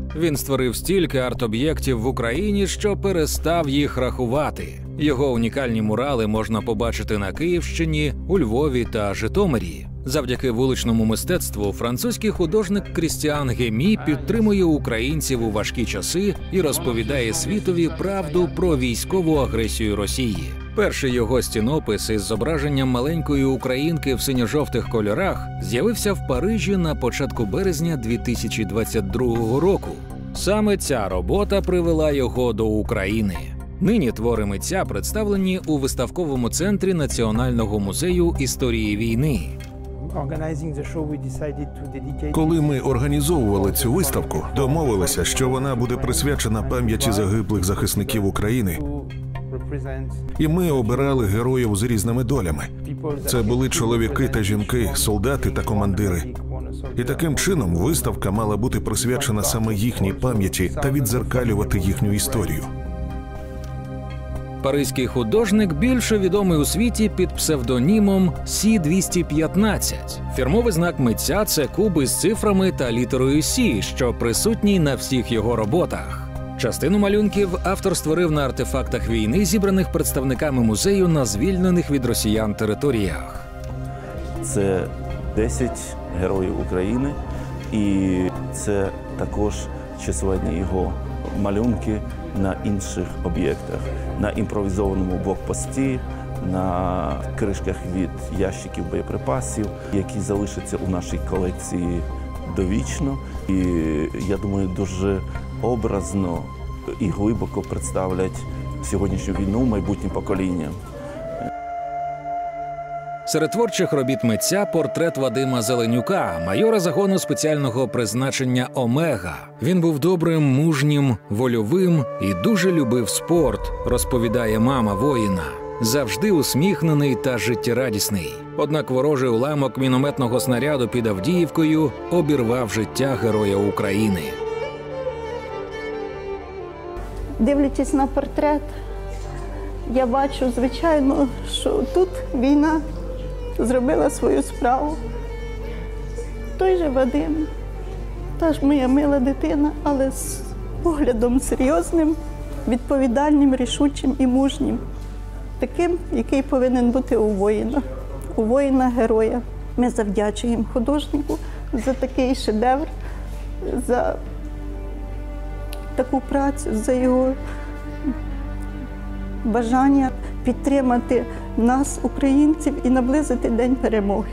Він створив стільки арт-об'єктів в Україні, що перестав їх рахувати. Його унікальні мурали можна побачити на Київщині, у Львові та Житомирі. Завдяки вуличному мистецтву французький художник Крістіан Гемі підтримує українців у важкі часи і розповідає світові правду про військову агресію Росії. Перший його стінопис із зображенням маленької українки в синьо-жовтих кольорах з'явився в Парижі на початку березня 2022 року. Саме ця робота привела його до України. Нині твори митця представлені у виставковому центрі Національного музею історії війни. Коли ми організовували цю виставку, домовилися, що вона буде присвячена пам'яті загиблих захисників України. І ми обирали героїв з різними долями. Це були чоловіки та жінки, солдати та командири. І таким чином виставка мала бути присвячена саме їхній пам'яті та віддзеркалювати їхню історію. Паризький художник більше відомий у світі під псевдонімом Сі-215. Фірмовий знак митця – це куб із цифрами та літерою Сі, що присутній на всіх його роботах. Частину малюнків автор створив на артефактах війни, зібраних представниками музею на звільнених від росіян територіях. Це 10 героїв України, і це також численні його малюнки на інших об'єктах. На імпровізованому блокпості, на кришках від ящиків боєприпасів, які залишаться у нашій колекції довічно. І, я думаю, дуже образно і глибоко представлять сьогоднішню війну майбутнім поколінням. Серед творчих робіт митця – портрет Вадима Зеленюка, майора загону спеціального призначення «Омега». Він був добрим, мужнім, вольовим і дуже любив спорт, розповідає мама воїна. Завжди усміхнений та життєрадісний. Однак ворожий уламок мінометного снаряду під Авдіївкою обірвав життя героя України. Дивлячись на портрет, я бачу, звичайно, що тут війна зробила свою справу. Той же Вадим, та ж моя мила дитина, але з поглядом серйозним, відповідальним, рішучим і мужнім. Таким, який повинен бути у воїна-героя. Ми завдячуємо художнику за такий шедевр, за таку працю, за його бажання підтримати нас, українців, і наблизити День перемоги.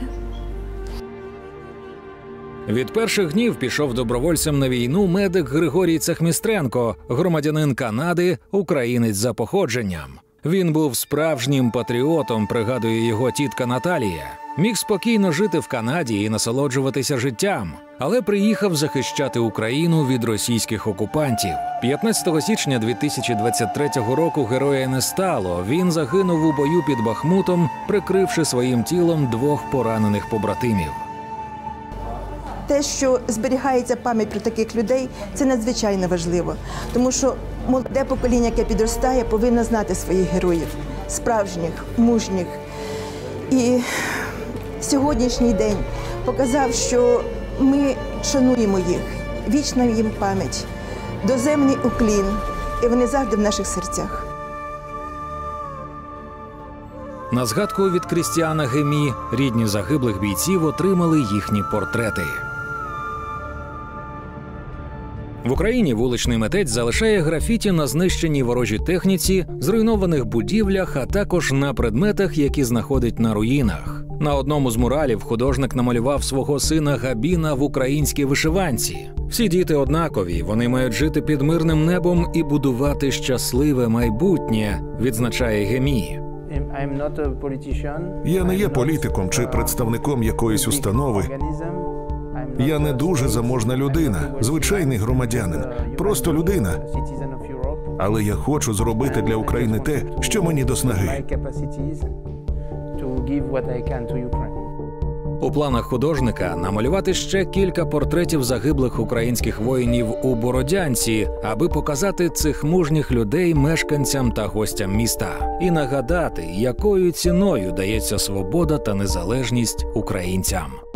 Від перших днів пішов добровольцем на війну медик Григорій Цехмістренко, громадянин Канади, українець за походженням. Він був справжнім патріотом, пригадує його тітка Наталія. Міг спокійно жити в Канаді і насолоджуватися життям, але приїхав захищати Україну від російських окупантів. 15 січня 2023 року героя не стало. Він загинув у бою під Бахмутом, прикривши своїм тілом 2 поранених побратимів. Те, що зберігається пам'ять про таких людей, це надзвичайно важливо. Тому що молоде покоління, яке підростає, повинно знати своїх героїв, справжніх, мужніх. І сьогоднішній день показав, що ми шануємо їх, вічна їм пам'ять, доземний уклін, і вони завжди в наших серцях. На згадку від Крістіана Гемі рідні загиблих бійців отримали їхні портрети. В Україні вуличний митець залишає графіті на знищеній ворожій техніці, зруйнованих будівлях, а також на предметах, які знаходить на руїнах. На одному з муралів художник намалював свого сина Габіна в українській вишиванці. Всі діти однакові, вони мають жити під мирним небом і будувати щасливе майбутнє, відзначає Гемі. Я не є політиком чи представником якоїсь установи. Я не дуже заможна людина, звичайний громадянин, просто людина. Але я хочу зробити для України те, що мені до снаги. У планах художника намалювати ще кілька портретів загиблих українських воїнів у Бородянці, аби показати цих мужніх людей мешканцям та гостям міста. І нагадати, якою ціною дається свобода та незалежність українцям.